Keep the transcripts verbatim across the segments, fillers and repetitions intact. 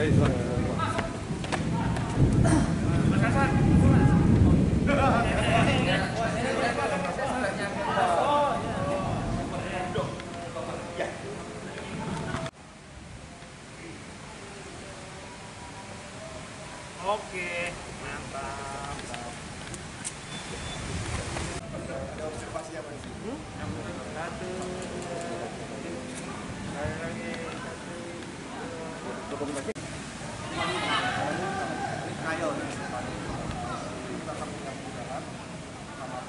Oke, mantap. Ada observasi apa sih? Hmm? Satu, sekali lagi, satu. Kayo nih. Kita akan mudah-mudahan sama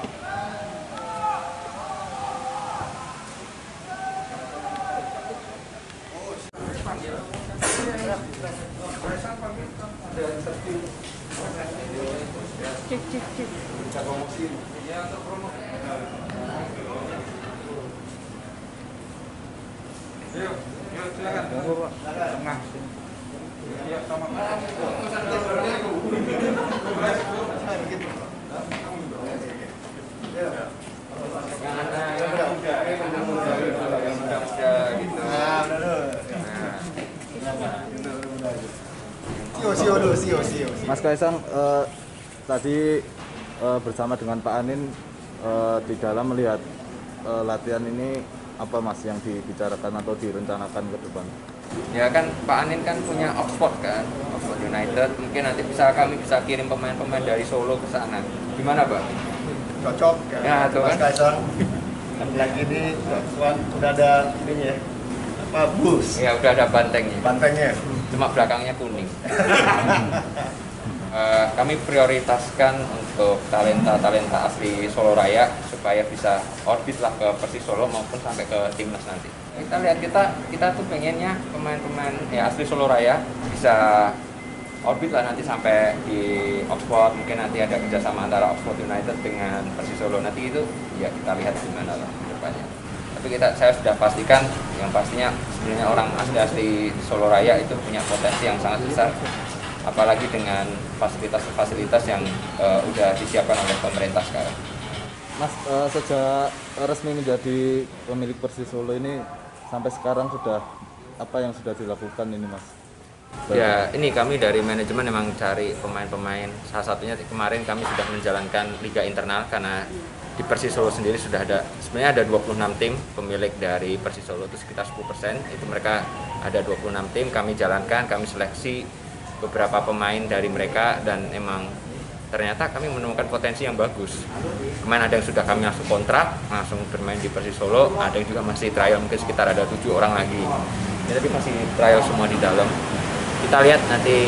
Cek, cek, cek. bisa promosi. Ya, untuk promo. Yuk, yuk silakan. Tengah. Ya, sama. Sio, sio dulu, sio, sio. Mas Kaisang eh, tadi eh, bersama dengan Pak Anin eh, di dalam melihat eh, latihan ini apa Mas yang dibicarakan atau direncanakan ke depan? Ya kan Pak Anin kan punya Oxford kan, Oxford United. Mungkin nanti bisa kami bisa kirim pemain-pemain dari Solo ke sana. Gimana, Bang? Cocok Ya, tuh Mas kan. Kaisang. Lagi ini udah ada ini ya. Apa bus? Ya udah ada bantengnya. Bantengnya. Cuma belakangnya kuning. Uh, kami prioritaskan untuk talenta-talenta asli Solo Raya supaya bisa orbit lah ke Persis Solo maupun sampai ke timnas nanti. Kita lihat kita kita tuh pengennya pemain-pemain ya asli Solo Raya bisa orbit lah nanti sampai di Oxford, mungkin nanti ada kerjasama antara Oxford United dengan Persis Solo nanti itu ya kita lihat gimana lah ke depannya. Tapi kita saya sudah pastikan yang pastinya sebenarnya orang asli-asli Solo Raya itu punya potensi yang sangat besar. Apalagi dengan fasilitas-fasilitas yang uh, udah disiapkan oleh pemerintah sekarang. Mas, uh, sejak resmi menjadi pemilik Persis Solo ini sampai sekarang sudah apa yang sudah dilakukan ini Mas? Ya, ini kami dari manajemen memang cari pemain-pemain. Salah satunya kemarin kami sudah menjalankan liga internal karena di Persis Solo sendiri sudah ada sebenarnya ada dua puluh enam tim pemilik dari Persis Solo itu sekitar sepuluh persen. Itu mereka ada dua puluh enam tim, kami jalankan, kami seleksi beberapa pemain dari mereka dan emang ternyata kami menemukan potensi yang bagus. Kemarin ada yang sudah kami langsung kontrak, langsung bermain di Persis Solo, ada yang juga masih trial mungkin sekitar ada tujuh orang lagi. Ya, tapi masih trial semua di dalam. Kita lihat nanti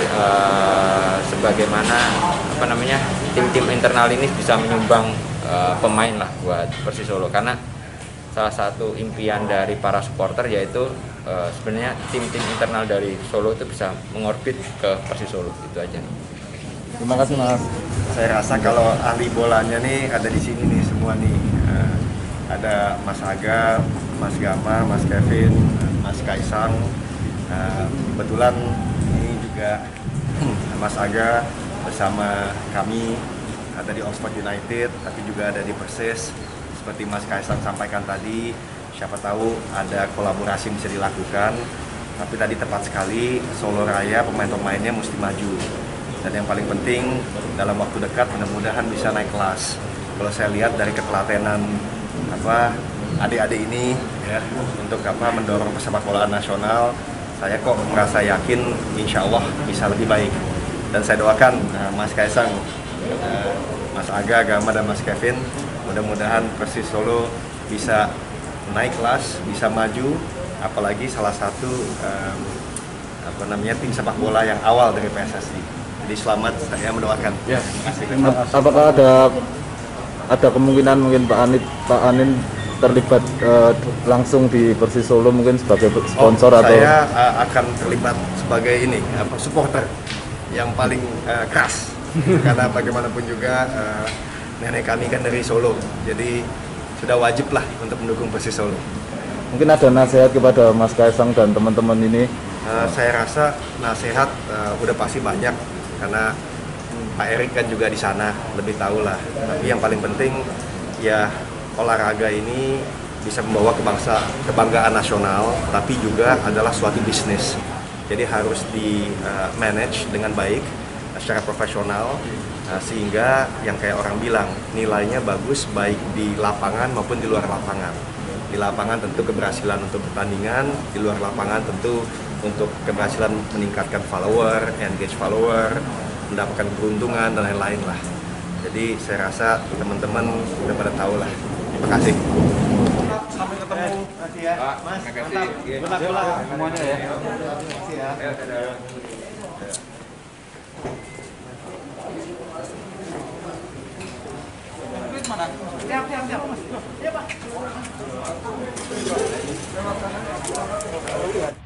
uh, sebagaimana apa namanya tim-tim internal ini bisa menyumbang uh, pemain lah buat Persis Solo karena salah satu impian dari para supporter yaitu uh, sebenarnya tim-tim internal dari Solo itu bisa mengorbit ke Persis Solo, itu aja. Terima kasih Mas. Saya rasa kalau ahli bolanya nih ada di sini nih semua nih. Uh, ada Mas Aga, Mas Gama, Mas Kevin, Mas Kaisang. Uh, kebetulan ini juga Mas Aga bersama kami ada di Oxford United, tapi juga ada di Persis. Seperti Mas Kaisang sampaikan tadi, siapa tahu ada kolaborasi bisa dilakukan. Tapi tadi tepat sekali, Solo Raya pemain-pemainnya mesti maju. Dan yang paling penting dalam waktu dekat mudah-mudahan bisa naik kelas. Kalau saya lihat dari ketelatenan apa adik-adik ini ya untuk apa mendorong pesepak bolaan nasional, saya kok merasa yakin insya Allah bisa lebih baik. Dan saya doakan nah, Mas Kaisang, uh, Mas Aga, Gama dan Mas Kevin, mudah-mudahan Persis Solo bisa naik kelas, bisa maju, apalagi salah satu um, apa namanya tim sepak bola yang awal dari P S S I. Jadi selamat, saya mendoakan. Ya. Terima kasih. Apakah ada ada kemungkinan mungkin Pak Anin Pak Anin terlibat uh, langsung di Persis Solo mungkin sebagai sponsor oh, atau? Saya uh, akan terlibat sebagai ini apa supporter yang paling uh, keras karena bagaimanapun juga uh, nenek kami kan dari Solo, jadi sudah wajib lah untuk mendukung Persis Solo. Mungkin ada nasihat kepada Mas Kaisang dan teman-teman ini? Uh, saya rasa nasihat uh, udah pasti banyak karena Pak Erik kan juga di sana lebih tahu lah. Tapi yang paling penting ya olahraga ini bisa membawa kebangsa kebanggaan nasional, tapi juga adalah suatu bisnis. Jadi harus di uh, manage dengan baik uh, secara profesional uh, sehingga yang kayak orang bilang nilainya bagus baik di lapangan maupun di luar lapangan. Di lapangan tentu keberhasilan untuk pertandingan, di luar lapangan tentu untuk keberhasilan meningkatkan follower, engage follower, mendapatkan keuntungan dan lain-lain lah. Jadi saya rasa teman-teman udah pada tahu lah. Terima kasih. Sampai ketemu. ya. Pak, Mas, terima kasih. mantap. Iya. Good luck, good luck. Semuanya ya. Terima kasih ya. Ya, dadah. Duit mana? Siap, siap, siap, Mas. Iya, Pak.